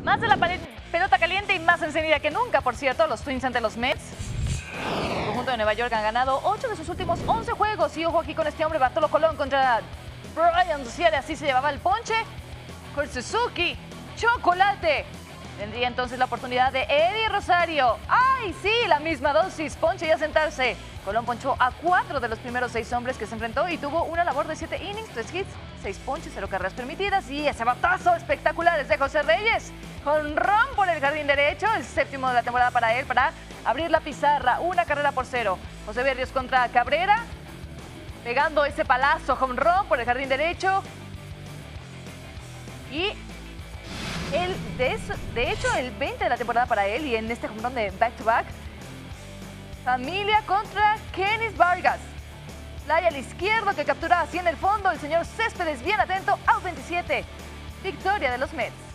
Más de la pelota caliente y más encendida que nunca, por cierto, los Twins ante los Mets. El conjunto de Nueva York han ganado 8 de sus últimos 11 juegos. Y ojo aquí con este hombre, Bartolo Colón contra Brian Dozier, así se llevaba el ponche. Con Suzuki, chocolate. Tendría entonces la oportunidad de Eddie Rosario. ¡Ay, sí! La misma dosis, ponche y a sentarse. Colón ponchó a 4 de los primeros 6 hombres que se enfrentó y tuvo una labor de 7 innings, 3 hits, 6 ponches, 0 carreras permitidas. Y ese batazo espectacular es de José Reyes. Jonrón por el jardín derecho, el séptimo de la temporada para él, para abrir la pizarra, 1-0. José Berrios contra Cabrera, pegando ese palazo, jonrón por el jardín derecho. Y de hecho, el 20 de la temporada para él, y en este jonrón de back-to-back, familia contra Kenis Vargas. Playa al izquierdo que captura así en el fondo el señor Céspedes, bien atento, out 27. Victoria de los Mets.